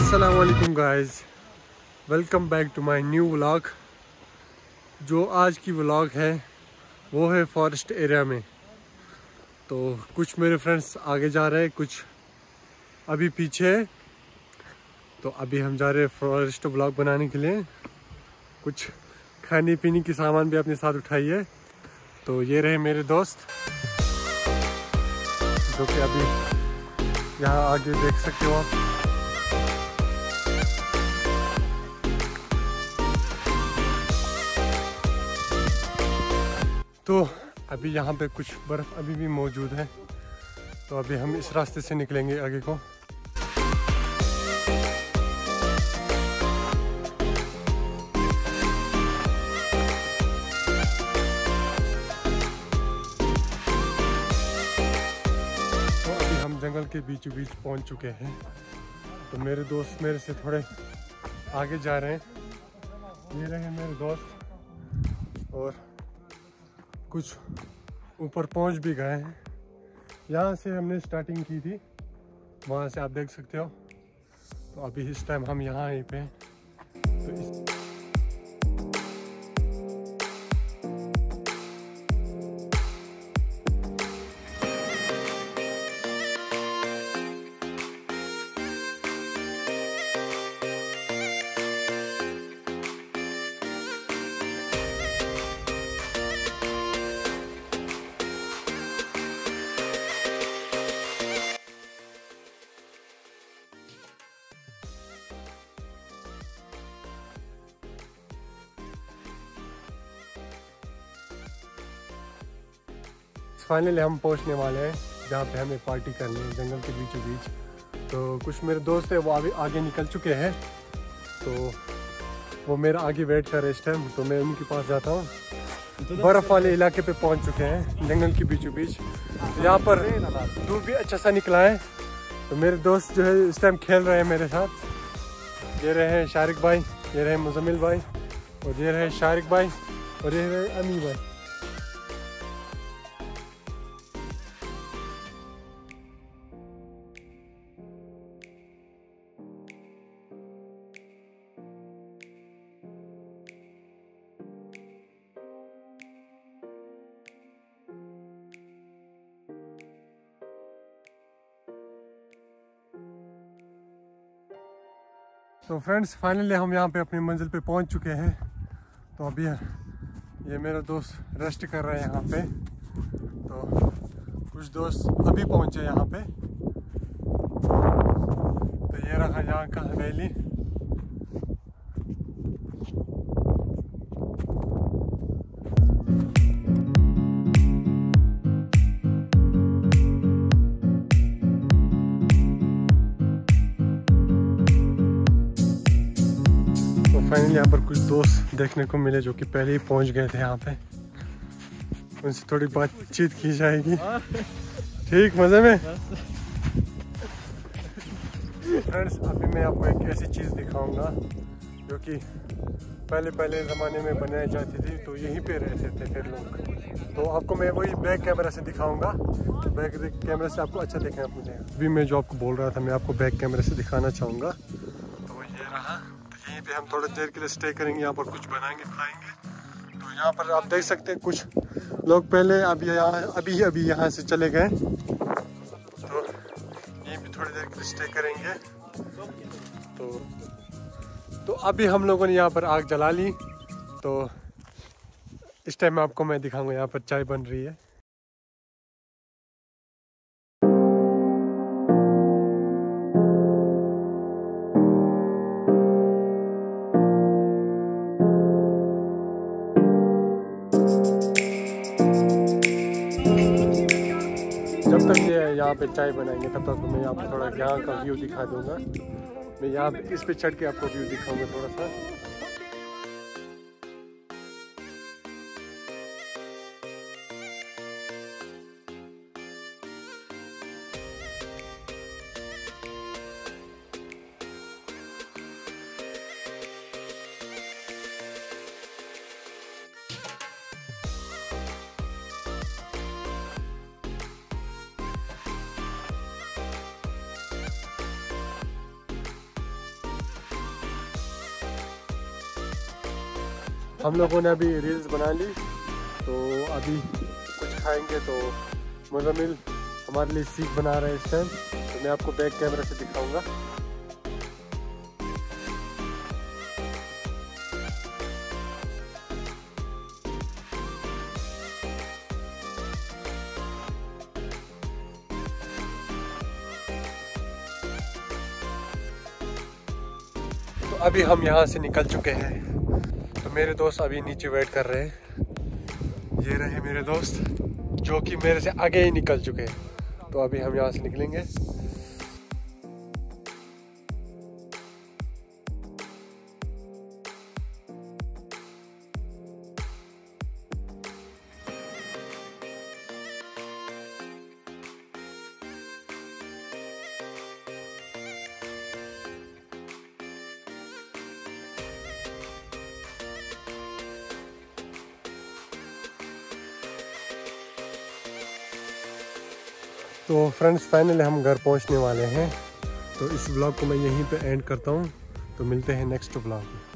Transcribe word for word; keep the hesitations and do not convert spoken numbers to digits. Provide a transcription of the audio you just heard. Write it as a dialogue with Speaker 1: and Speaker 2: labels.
Speaker 1: अस्सलाम वालेकुम guys, welcome back to my new vlog. जो आज की व्लॉग है वो है फॉरेस्ट एरिया में। तो कुछ मेरे फ्रेंड्स आगे जा रहे हैं, कुछ अभी पीछे है। तो अभी हम जा रहे हैं फॉरेस्ट व्लॉग बनाने के लिए। कुछ खाने पीने की सामान भी अपने साथ उठाई है। तो ये रहे मेरे दोस्त जो कि अभी यहाँ आगे देख सकते हो आप। तो अभी यहाँ पे कुछ बर्फ़ अभी भी मौजूद है। तो अभी हम इस रास्ते से निकलेंगे आगे को। तो अभी हम जंगल के बीचों बीच पहुँच चुके हैं। तो मेरे दोस्त मेरे से थोड़े आगे जा रहे हैं। ये रहे मेरे दोस्त और कुछ ऊपर पहुंच भी गए हैं। यहाँ से हमने स्टार्टिंग की थी, वहाँ से आप देख सकते हो। तो अभी इस टाइम हम यहाँ यहीं पे हैं। तो इस फाइनली हम पहुंचने वाले हैं जहाँ पे हमें पार्टी करनी है, जंगल के बीचों बीच। तो कुछ मेरे दोस्त हैं वो अभी आगे निकल चुके हैं। तो वो मेरा आगे वेट कर रहे इस टाइम। तो मैं उनके पास जाता हूँ। बर्फ़ वाले इलाके पे पहुँच चुके हैं, जंगल के बीचों बीच। यहाँ पर धूप भी अच्छा सा निकला है। तो मेरे दोस्त जो है इस टाइम खेल रहे हैं मेरे साथ। ये रहे हैं शारिक भाई, ये रहे मुजम्मिल भाई, और ये रहे शारिक भाई, और ये रहे अमी भाई। तो फ्रेंड्स फाइनली हम यहाँ पे अपनी मंजिल पे पहुँच चुके हैं। तो अभी ये मेरा दोस्त रेस्ट कर रहा है यहाँ पे। तो कुछ दोस्त अभी पहुँचे यहाँ पे। तो ये रहा यहाँ का हवेली। फाइनली यहाँ पर कुछ दोस्त देखने को मिले जो कि पहले ही पहुँच गए थे यहाँ पे। उनसे थोड़ी बातचीत की जाएगी। ठीक, मज़े में। फ्रेंड्स अभी मैं आपको एक ऐसी चीज़ दिखाऊंगा जो कि पहले पहले ज़माने में बनाई जाती थी। तो यहीं पे रहते थे फिर लोग। तो आपको मैं वही बैक कैमरा से दिखाऊंगा। तो बैक कैमरा से आपको अच्छा देखना मुझे। अभी मैं जो आपको बोल रहा था मैं आपको बैक कैमरे से दिखाना चाहूँगा। तो ये रहा। यहीं पे हम थोड़ी देर के लिए स्टे करेंगे। यहाँ पर कुछ बनाएंगे, खाएंगे। तो यहाँ पर आप देख सकते हैं कुछ लोग पहले अभी यहाँ अभी अभी यहाँ से चले गए। तो यहीं पे थोड़ी देर के लिए स्टे करेंगे। तो तो अभी हम लोगों ने यहाँ पर आग जला ली। तो इस टाइम आपको मैं दिखाऊंगा यहाँ पर चाय बन रही है। जब तक ये यहाँ पे चाय बनाएंगे तब तक मैं आपको थोड़ा यहाँ का व्यू दिखा दूंगा। मैं यहाँ पे इस पे चढ़ के आपको व्यू दिखाऊंगा थोड़ा सा। हम लोगों ने अभी रील्स बना ली, तो अभी कुछ खाएंगे। तो मुज़म्मिल हमारे लिए सीख बना रहा है इस टाइम, तो मैं आपको बैक कैमरा से दिखाऊंगा। तो अभी हम यहाँ से निकल चुके हैं, तो मेरे दोस्त अभी नीचे वेट कर रहे हैं। ये रहे मेरे दोस्त जो कि मेरे से आगे ही निकल चुके हैं। तो अभी हम यहाँ से निकलेंगे। तो फ्रेंड्स फाइनली हम घर पहुंचने वाले हैं। तो इस व्लॉग को मैं यहीं पे एंड करता हूं। तो मिलते हैं नेक्स्ट व्लॉग में।